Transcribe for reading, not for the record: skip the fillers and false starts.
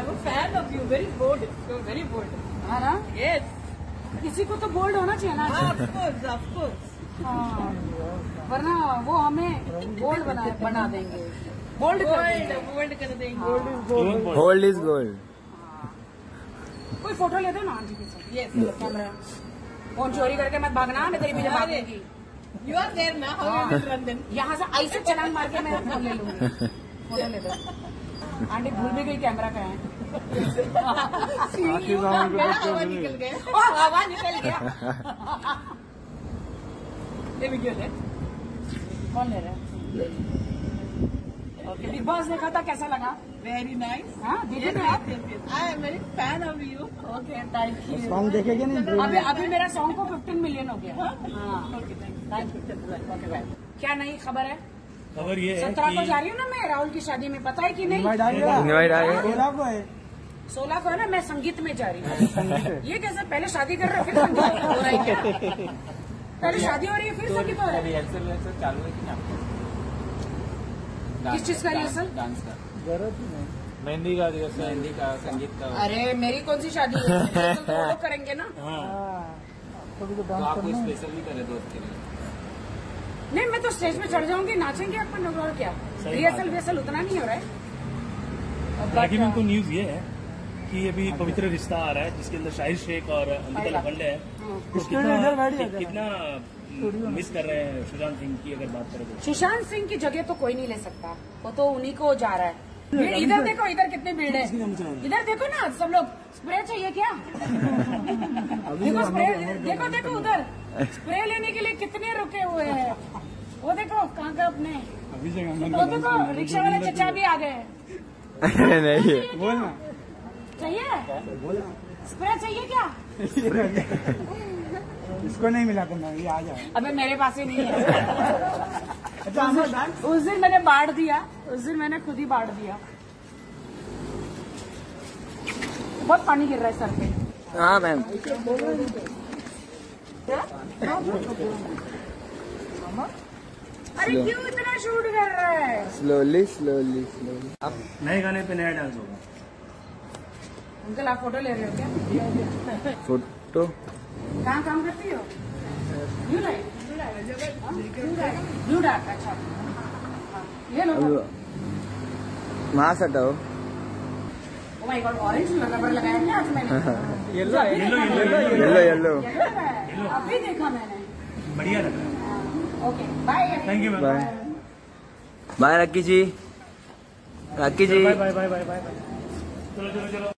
I'm a fan of you. Very bold. You're very bold. हाँ ना? Yes. किसी को तो बोल्ड होना चाहिए ना। Of course, of course. हाँ, वरना वो हमें बोल्ड बना देंगे। बोल्ड कर देंगे। Gold is gold. कोई फोटो ले दो ना आंटी के साथ। Yes. कैमरा। फोन चोरी करके मत भागना, मैं तेरी पीछे भागूंगी। You are there now. How you will run then? यहाँ से ऐसे छलांग मार के मैं फोन ले लूंगी। फोटो ले दो। आंटी भूल भी गई कैमरा का है। हवा निकल गया। हवा निकल गया। ये वीडियो ले। कौन ले रहा है? ओके, बिग बॉस देखा था, कैसा लगा? Very nice. हाँ, देखे थे आप? I am very fan of you. Okay, thank you. Song देखेंगे नहीं? अभी मेरा सॉन्ग को 15 मिलियन हो गया। हाँ, Okay, thank you. Thank you. क्या नई खबर है? खबर ये है 17 को जा रही हूँ ना मैं राहुल की शादी में, पता है कि नहीं? इनवाइट आएगा। 16 को है ना, मैं संगीत में जा रही हूँ। ये कैसे पहले शादी कर रहे फिर संगीत हो रहा है क्या? पहले शादी हो रही है फिर संगीत हो रहा है? रिहर्सल चालू है कि नहीं? किस चीज का रिहर्सल? डांस का, मेहंदी का रिहर्सल, मेहंदी का, संगीत का। अरे मेरी कौन सी शादी है? रिहर्सल तो वो लोग करेंगे ना। तो आप कोई स्पेशल भी करे दोस्त के लिए? नहीं, मैं तो स्टेज पे चढ़ जाऊंगी, नाचेंगे अपन लोग और क्या। रिहर्सल उतना नहीं हो रहा है। बाकी में तो न्यूज ये है कि अभी पवित्र रिश्ता आ रहा है जिसके अंदर शाहिद शेख और अंकिता लखंडे है। तो कितना मिस कर रहे हैं सुशांत सिंह की अगर बात करें तो? सुशांत सिंह की जगह तो कोई नहीं ले सकता, वो तो उन्हीं को जा रहा है। इधर देखो, इधर कितनी भीड़ है। इधर देखो ना, सब लोग स्प्रे चाहिए क्या? देखो स्प्रे, देखो उधर स्प्रे लेने के लिए कितने रुके हुए हैं। वो देखो कहाँ का अपने, वो देखो रिक्शा वाले चचा भी आ गए। नहीं बोलना चाहिए, स्प्रे चाहिए क्या? इसको नहीं मिला करना, ये आ जाए। अबे मेरे पास ही नहीं है। उस दिन मैंने बांट दिया, उस दिन मैंने खुद ही बांट दिया। बहुत पानी गिर रहा है सर पे। हाँ मैम। अरे क्यों इतना शूट कर रहा है? Slowly slowly slowly. अब नए गाने पे नया डांस होगा। अंकल आप फोटो ले रहे हो क्या? फोटो कहाँ काम करती हो? Blue light. ब्लू डार्क, अच्छा ये लो। वहाँ से हटाओ। Oh my God, orange rubber लगाया क्या आज मैंने? येलो अभी देखा मैंने। बढ़िया लग रहा है। Okay bye. Thank you. Bye bye Rakki जी। Bye bye bye bye bye. चलो चलो चलो।